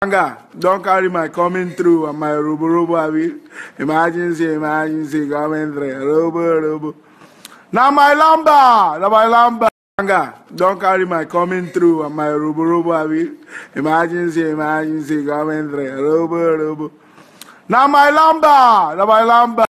Don't carry my coming through and my robo abi. Emergency coming through. Robo. Now my lamba. Don't carry my coming through and my robo abi. Emergency coming through. Robo. Now my lamba.